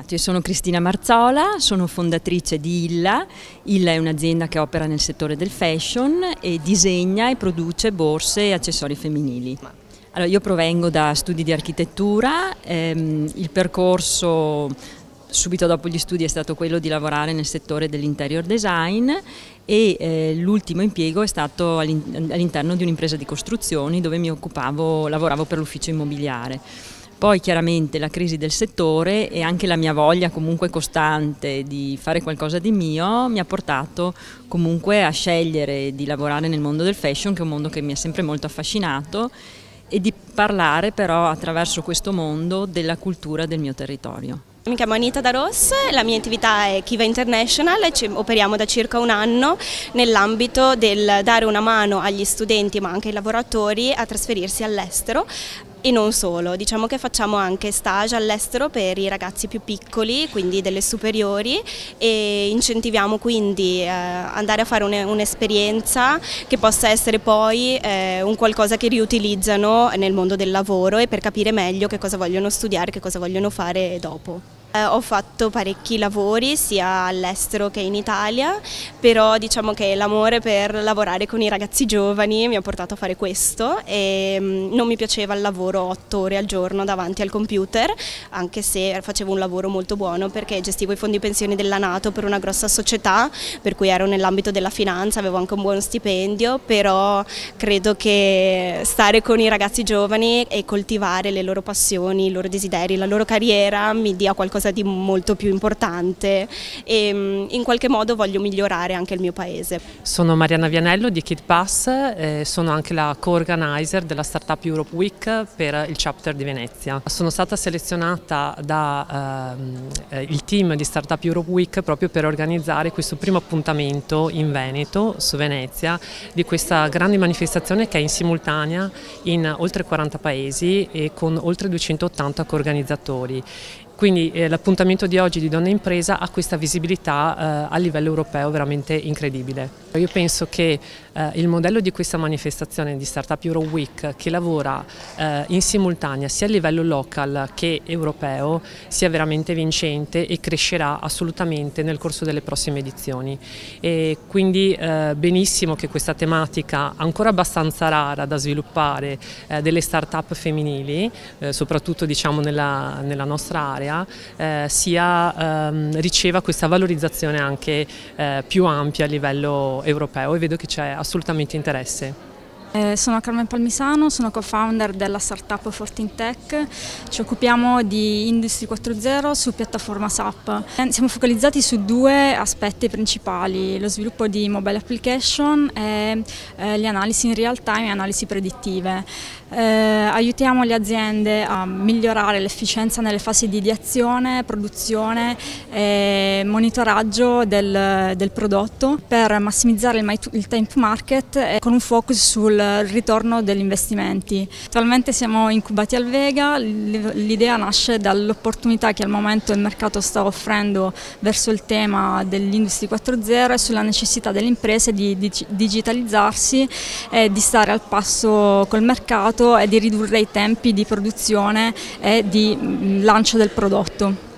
Esatto, io sono Cristina Marzola, sono fondatrice di Illa. Illa è un'azienda che opera nel settore del fashion e disegna e produce borse e accessori femminili. Allora, io provengo da studi di architettura, il percorso subito dopo gli studi è stato quello di lavorare nel settore dell'interior design e l'ultimo impiego è stato all'interno di un'impresa di costruzioni dove lavoravo per l'ufficio immobiliare. Poi chiaramente la crisi del settore e anche la mia voglia comunque costante di fare qualcosa di mio mi ha portato comunque a scegliere di lavorare nel mondo del fashion, che è un mondo che mi ha sempre molto affascinato, e di parlare però attraverso questo mondo della cultura del mio territorio. Mi chiamo Anita Daros, la mia attività è Kiva International e operiamo da circa un anno nell'ambito del dare una mano agli studenti ma anche ai lavoratori a trasferirsi all'estero. E non solo, diciamo che facciamo anche stage all'estero per i ragazzi più piccoli, quindi delle superiori, e incentiviamo quindi andare a fare un'esperienza che possa essere poi un qualcosa che riutilizzano nel mondo del lavoro e per capire meglio che cosa vogliono studiare, che cosa vogliono fare dopo. Ho fatto parecchi lavori sia all'estero che in Italia, però diciamo che l'amore per lavorare con i ragazzi giovani mi ha portato a fare questo e non mi piaceva il lavoro 8 ore al giorno davanti al computer, anche se facevo un lavoro molto buono perché gestivo i fondi pensioni della Nato per una grossa società, per cui ero nell'ambito della finanza, avevo anche un buon stipendio, però credo che stare con i ragazzi giovani e coltivare le loro passioni, i loro desideri, la loro carriera mi dia qualcosa di molto più importante e in qualche modo voglio migliorare anche il mio paese. Sono Mariana Vianello di Kidpass, sono anche la co-organizer della Startup Europe Week per il chapter di Venezia. Sono stata selezionata dal team di Startup Europe Week proprio per organizzare questo primo appuntamento in Veneto, su Venezia, di questa grande manifestazione che è in simultanea in oltre 40 paesi e con oltre 280 co-organizzatori. Quindi l'appuntamento di oggi di Donna Impresa ha questa visibilità a livello europeo veramente incredibile. Io penso che il modello di questa manifestazione di Startup Euro Week, che lavora in simultanea sia a livello local che europeo, sia veramente vincente e crescerà assolutamente nel corso delle prossime edizioni. E quindi benissimo che questa tematica, ancora abbastanza rara da sviluppare, delle start-up femminili, soprattutto diciamo nella nostra area, riceva questa valorizzazione anche più ampia a livello europeo, e vedo che c'è assolutamente interesse. Sono Carmen Palmisano, sono co-founder della startup FortinTech, ci occupiamo di Industry 4.0 su piattaforma SAP. Siamo focalizzati su due aspetti principali: lo sviluppo di mobile application e le analisi in real time e analisi predittive. Aiutiamo le aziende a migliorare l'efficienza nelle fasi di ideazione, produzione e monitoraggio del prodotto per massimizzare il time to market con un focus sul ritorno degli investimenti. Attualmente siamo incubati al Vega, l'idea nasce dall'opportunità che al momento il mercato sta offrendo verso il tema dell'Industry 4.0 e sulla necessità delle imprese di digitalizzarsi e di stare al passo col mercato e di ridurre i tempi di produzione e di lancio del prodotto.